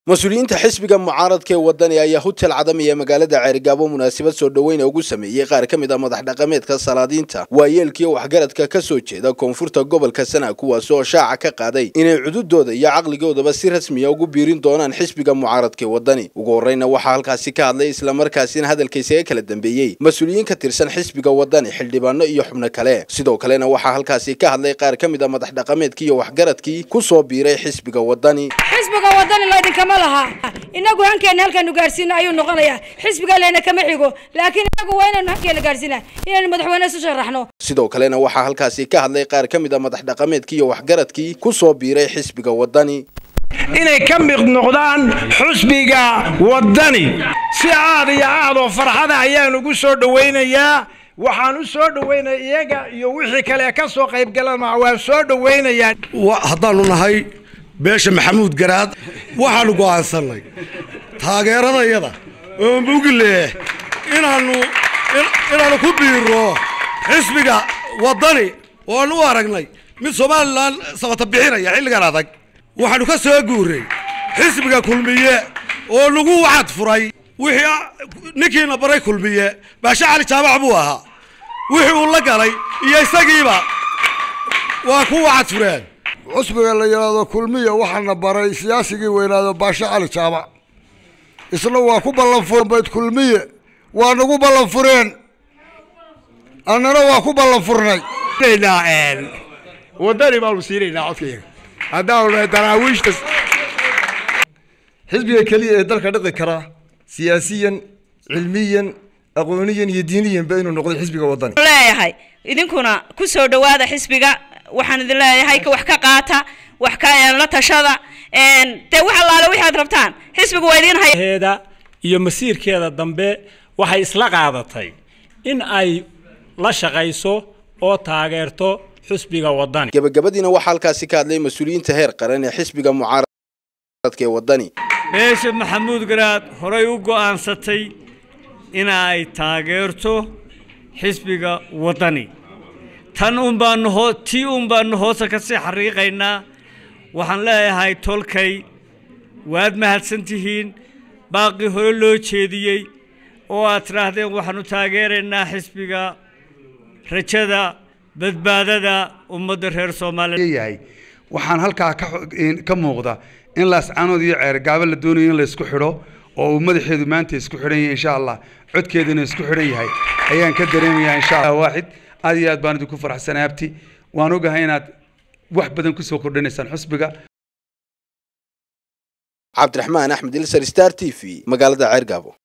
مسؤولينta xisbiga mucaaradka ee wadani ayaa hotel cadami ee magaalada Ceerigaabo munaasabad soo dhaweyn ugu sameeyay qaar ka mid ah madax dhaqameedka salaadiinta waayeelkii waxgaradka ka soo jeeda koonfurta gobolka Sanaag kuwaas oo shaaca ka qaaday inay cududooda iyo caqligoodaba si rasmi ah ugu biirin doonaan xisbiga mucaaradka ee wadani ugu horreeyna waxa halkaasi ka hadlay isla markaasina hadalkiisa kala dambeeyay mas'uuliyiin ka tirsan xisbiga wadani xildhibaano iyo xubno kale sidoo kalena waxa halkaasi ka hadlay qaar ka mid ah madax dhaqameedkii iyo waxgaradkii ku soo biiray xisbiga wadani la inagu hankeena halkan gaarsiino ayuu noqonayaa xisbiga leena kama xigo laakiin inagu waa inaan hankeena gaarsiinaa inaan madaxweyne soo sharaxno sidoo kalena waxa halkaasi ka hadlay qaar ka mid ah madax dhaqameedkii iyo waxgaradkii ku soo biiray xisbiga wadani inay ka mid noqdaan xisbiga wadani si aad iyo aad oo farxad ayaan ugu soo dhaweynayaa waxaan u soo dhaweynaa iyaga iyo wixii kale ka soo qayb galaan waan soo dhaweynayaa haddaanu nahay beesha maxamuud garaad waxaanu go'aansanay taageeranayada oo mugle inaanu ku biiro xisbiga wadani oo aanu aragnay mid Soomaaliland sabata bixinaya xilligan adag waxaanu ka soo guuray xisbiga kulmiye oo lagu wacad furay wixii ninkiina baray kulmiye baasha cali jaabac buu ahaa wixii uu la galay iyo isagiiba waa ku wacad fureen cusbiga la yiraahdo kulmiye waxaana baray siyaasigii weynaado baasha cali jaabac isla waa ku ballan furan bayd kulmiye waa nagu ballan fureen annana waa ku ballan furnay wadani baa siinayna codkayga haddaan daraawiishta xisbiga kaliya ee dalka dhaqi kara siyaasiyan cilmiyan aqooniyan iyo diiniyan ba inuu noqdo xisbiga wadani leeyahay idinkuna ku soo dhawaada xisbiga waxaan idin leeyahay ka wax ka qaata wax ka la tashada waxa laala waxaad rabtaan xisbigu waa idin hay'ada iyo masiirkeeda dambe waxay isla qaadatay in ay la shaqayso oo taageerto xisbiga wadani gabagabadiina waxa halkaasi ka hadlay mas'uuliyiinta heer qaran ee xisbiga mucaaradka ee wadani beesha maxamuud garaad horay u go'aansatay in ay taageerto xisbiga wadani tan baan hoos ka sii xariiqaynaa waxaan leeyahay tolkay waad mahadsantihiin baaqi hore loo jeediyay oo aad raahdeen waxaan u taageeraynaa xisbiga rajada badbaadada ummadda reer Soomaaliya waxaan halkaa ka muuqda in laascaanood iyo Ceerigaabo la doonayo in la isku xidho oo madaxeedu maanta isku xidhan yahay insha Allah codkeeduna isku xidhan yahay ayaan ka dareemayaa insha Allah waaxid aad iyo aad baan idinku faraxsanahay abti waan ogahay inaad wax badan ku soo kordhinaysaan xisbiga Cabdiraxmaan Axmed Ilsar Star TV magaalada Ceerigaabo